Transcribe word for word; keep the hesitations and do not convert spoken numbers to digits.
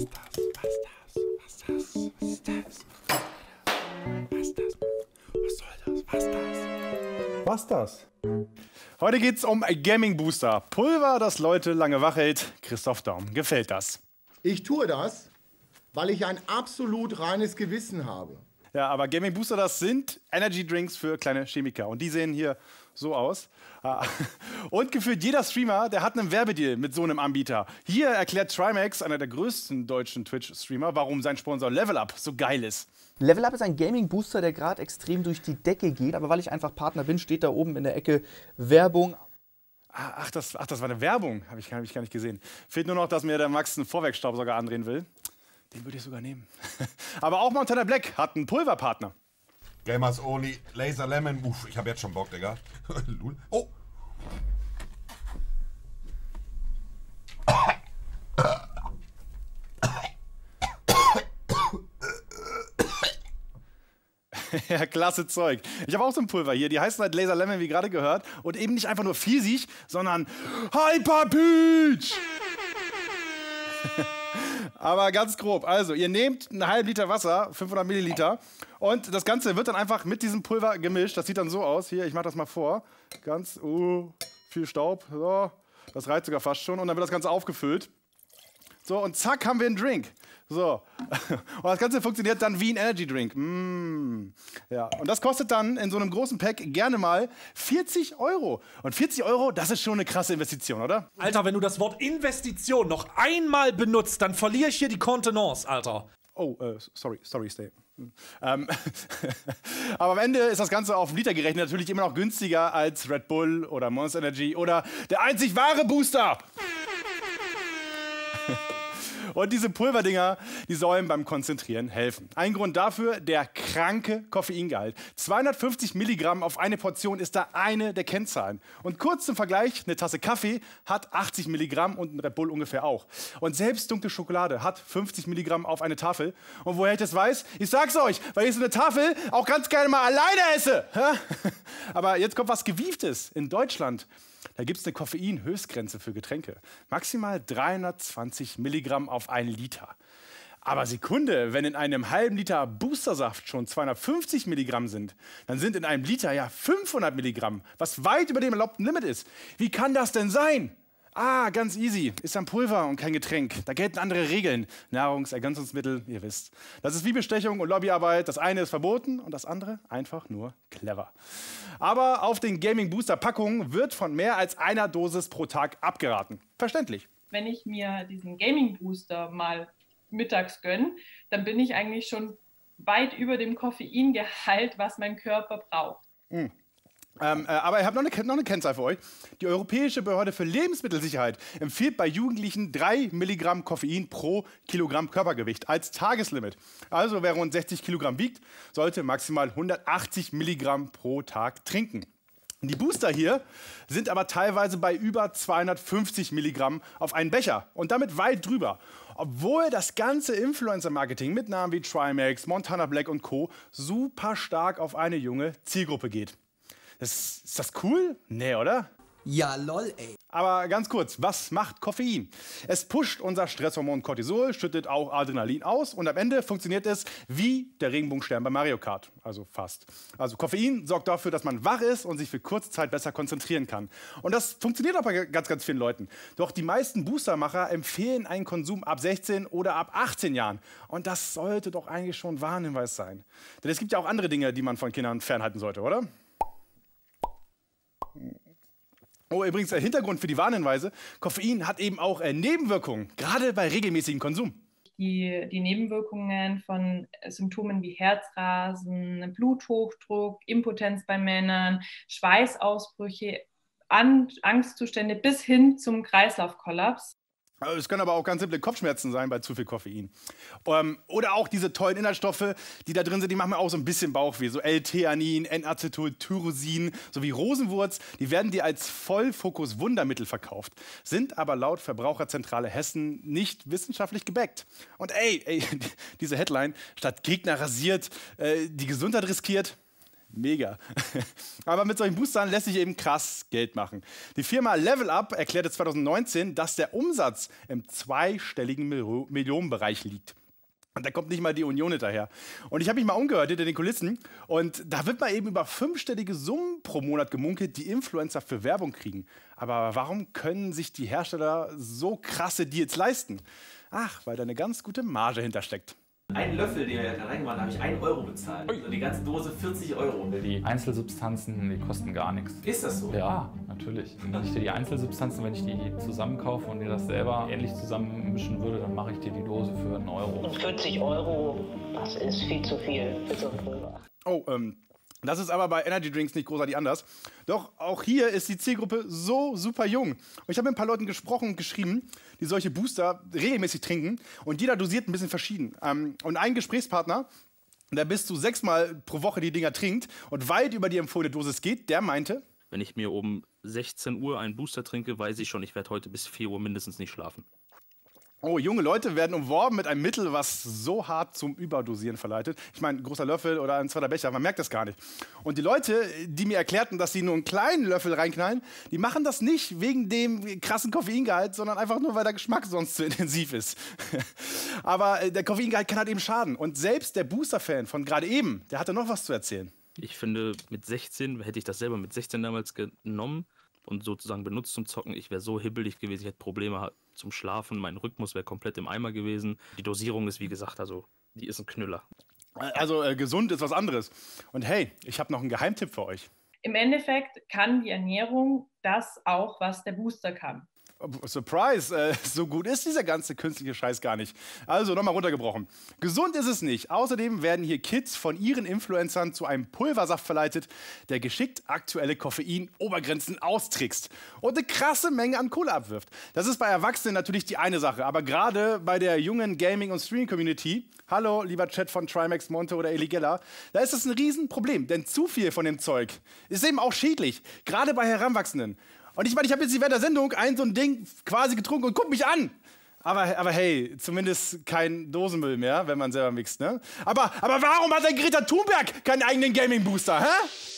Was das? Heute geht's um Gaming Booster. Pulver, das Leute lange wach hält. Christoph Daum, gefällt das? Ich tue das, weil ich ein absolut reines Gewissen habe. Ja, aber Gaming Booster, das sind Energy Drinks für kleine Chemiker. Und die sehen hier so aus. Und gefühlt jeder Streamer, der hat einen Werbedeal mit so einem Anbieter. Hier erklärt Trimax, einer der größten deutschen Twitch-Streamer, warum sein Sponsor Level Up so geil ist. Level Up ist ein Gaming-Booster, der gerade extrem durch die Decke geht. Aber weil ich einfach Partner bin, steht da oben in der Ecke Werbung. Ach, das, ach, das war eine Werbung. Habe ich, hab ich gar nicht gesehen. Fehlt nur noch, dass mir der Max einen Vorwerkstaubsauger andrehen will. Den würde ich sogar nehmen. Aber auch Montana Black hat einen Pulverpartner. Gamers Only, Laser Lemon. Uff, ich habe jetzt schon Bock, Digga. Oh! Ja, klasse Zeug. Ich habe auch so ein Pulver hier. Die heißen halt Laser Lemon, wie gerade gehört. Und eben nicht einfach nur Pfirsich, sondern Hyper Peach! Aber ganz grob. Also, ihr nehmt einen halben Liter Wasser, fünfhundert Milliliter, und das Ganze wird dann einfach mit diesem Pulver gemischt. Das sieht dann so aus. Hier, ich mache das mal vor. Ganz, uh, viel Staub. So, das reicht sogar fast schon. Und dann wird das Ganze aufgefüllt. So, und zack, haben wir einen Drink. So. Und das Ganze funktioniert dann wie ein Energy Drink. Mm. Ja. Und das kostet dann in so einem großen Pack gerne mal vierzig Euro. Und vierzig Euro, das ist schon eine krasse Investition, oder? Alter, wenn du das Wort Investition noch einmal benutzt, dann verliere ich hier die Kontenance, Alter. Oh, äh, sorry, sorry, Stay. Ähm, aber am Ende ist das Ganze auf einen Liter gerechnet natürlich immer noch günstiger als Red Bull oder Monster Energy oder der einzig wahre Booster. Und diese Pulverdinger, die sollen beim Konzentrieren helfen. Ein Grund dafür, der kranke Koffeingehalt. zweihundertfünfzig Milligramm auf eine Portion ist da eine der Kennzahlen. Und kurz zum Vergleich, eine Tasse Kaffee hat achtzig Milligramm und ein Red Bull ungefähr auch. Und selbst dunkle Schokolade hat fünfzig Milligramm auf eine Tafel. Und woher ich das weiß? Ich sag's euch, weil ich so eine Tafel auch ganz gerne mal alleine esse. Aber jetzt kommt was Gewieftes in Deutschland. Da gibt es eine Koffein-Höchstgrenze für Getränke. Maximal dreihundertzwanzig Milligramm auf einen Liter. Aber Sekunde, wenn in einem halben Liter Boostersaft schon zweihundertfünfzig Milligramm sind, dann sind in einem Liter ja fünfhundert Milligramm, was weit über dem erlaubten Limit ist. Wie kann das denn sein? Ah, ganz easy. Ist ein Pulver und kein Getränk. Da gelten andere Regeln. Nahrungsergänzungsmittel, ihr wisst. Das ist wie Bestechung und Lobbyarbeit. Das eine ist verboten und das andere einfach nur clever. Aber auf den Gaming Booster Packungen wird von mehr als einer Dosis pro Tag abgeraten. Verständlich. Wenn ich mir diesen Gaming Booster mal mittags gönne, dann bin ich eigentlich schon weit über dem Koffeingehalt, was mein Körper braucht. Mm. Ähm, äh, aber ich habe noch eine, noch eine Kennzahl für euch. Die Europäische Behörde für Lebensmittelsicherheit empfiehlt bei Jugendlichen drei Milligramm Koffein pro Kilogramm Körpergewicht als Tageslimit. Also wer rund sechzig Kilogramm wiegt, sollte maximal hundertachtzig Milligramm pro Tag trinken. Die Booster hier sind aber teilweise bei über zweihundertfünfzig Milligramm auf einen Becher und damit weit drüber. Obwohl das ganze Influencer-Marketing mit Namen wie Trimax, Montana Black und Co. super stark auf eine junge Zielgruppe geht. Das, ist das cool? Nee, oder? Ja, lol, ey. Aber ganz kurz, was macht Koffein? Es pusht unser Stresshormon Cortisol, schüttet auch Adrenalin aus und am Ende funktioniert es wie der Regenbogenstern bei Mario Kart. Also fast. Also Koffein sorgt dafür, dass man wach ist und sich für kurze Zeit besser konzentrieren kann. Und das funktioniert auch bei ganz, ganz vielen Leuten. Doch die meisten Boostermacher empfehlen einen Konsum ab sechzehn oder ab achtzehn Jahren. Und das sollte doch eigentlich schon ein Warnhinweis sein. Denn es gibt ja auch andere Dinge, die man von Kindern fernhalten sollte, oder? Oh, übrigens, der Hintergrund für die Warnhinweise: Koffein hat eben auch äh, Nebenwirkungen, gerade bei regelmäßigem Konsum. Die, die Nebenwirkungen von Symptomen wie Herzrasen, Bluthochdruck, Impotenz bei Männern, Schweißausbrüche, An Angstzustände bis hin zum Kreislaufkollaps. Es können aber auch ganz simple Kopfschmerzen sein bei zu viel Koffein. Ähm, oder auch diese tollen Inhaltsstoffe, die da drin sind, die machen mir auch so ein bisschen Bauchweh. So L-Theanin, N-Acetyltyrosin sowie Rosenwurz, die werden dir als Vollfokus-Wundermittel verkauft, sind aber laut Verbraucherzentrale Hessen nicht wissenschaftlich gebackt. Und ey, ey diese Headline, statt Gegner rasiert, äh, die Gesundheit riskiert, Mega. Aber mit solchen Boostern lässt sich eben krass Geld machen. Die Firma Level Up erklärte zwanzig neunzehn, dass der Umsatz im zweistelligen Mil- Millionenbereich liegt. Und da kommt nicht mal die Union hinterher. Und ich habe mich mal umgehört hinter den Kulissen. Und da wird mal eben über fünfstellige Summen pro Monat gemunkelt, die Influencer für Werbung kriegen. Aber warum können sich die Hersteller so krasse Deals leisten? Ach, weil da eine ganz gute Marge hintersteckt. Ein Löffel, den wir da reingemacht haben, habe ich einen Euro bezahlt. Also die ganze Dose vierzig Euro. Die Einzelsubstanzen, die kosten gar nichts. Ist das so? Ja, natürlich. Wenn ich dir die Einzelsubstanzen, wenn ich die zusammenkaufe und dir das selber ähnlich zusammenmischen würde, dann mache ich dir die Dose für einen Euro. Und vierzig Euro, das ist viel zu viel für so ein Pulver. Oh, ähm, das ist aber bei Energy Drinks nicht großartig anders. Doch auch hier ist die Zielgruppe so super jung. Und ich habe mit ein paar Leuten gesprochen und geschrieben, die solche Booster regelmäßig trinken. Und jeder dosiert ein bisschen verschieden. Ähm, und ein Gesprächspartner, der bis zu sechsmal pro Woche die Dinger trinkt und weit über die empfohlene Dosis geht, der meinte: Wenn ich mir um sechzehn Uhr einen Booster trinke, weiß ich schon, ich werde heute bis vier Uhr mindestens nicht schlafen. Oh, junge Leute werden umworben mit einem Mittel, was so hart zum Überdosieren verleitet. Ich meine, ein großer Löffel oder ein zweiter Becher, man merkt das gar nicht. Und die Leute, die mir erklärten, dass sie nur einen kleinen Löffel reinknallen, die machen das nicht wegen dem krassen Koffeingehalt, sondern einfach nur, weil der Geschmack sonst zu intensiv ist. Aber der Koffeingehalt kann halt eben schaden. Und selbst der Booster-Fan von gerade eben, der hatte noch was zu erzählen. Ich finde, mit sechzehn, hätte ich das selber mit sechzehn damals genommen und sozusagen benutzt zum Zocken, ich wäre so hibbelig gewesen, ich hätte Probleme zum Schlafen, mein Rhythmus wäre komplett im Eimer gewesen. Die Dosierung ist, wie gesagt, also die ist ein Knüller. Also äh, gesund ist was anderes. Und hey, ich habe noch einen Geheimtipp für euch. Im Endeffekt kann die Ernährung das auch, was der Booster kann. Surprise, äh, so gut ist dieser ganze künstliche Scheiß gar nicht. Also nochmal runtergebrochen. Gesund ist es nicht. Außerdem werden hier Kids von ihren Influencern zu einem Pulversaft verleitet, der geschickt aktuelle Koffein-Obergrenzen austrickst und eine krasse Menge an Kohle abwirft. Das ist bei Erwachsenen natürlich die eine Sache, aber gerade bei der jungen Gaming- und Streaming-Community, hallo lieber Chat von Trimax, Monte oder Eligella, da ist das ein Riesenproblem, denn zu viel von dem Zeug ist eben auch schädlich, gerade bei Heranwachsenden. Und ich meine, ich habe jetzt während der Sendung ein so ein Ding quasi getrunken und guck mich an. Aber, aber hey, zumindest kein Dosenmüll mehr, wenn man selber mixt, ne? Aber, aber warum hat der Greta Thunberg keinen eigenen Gaming-Booster, hä?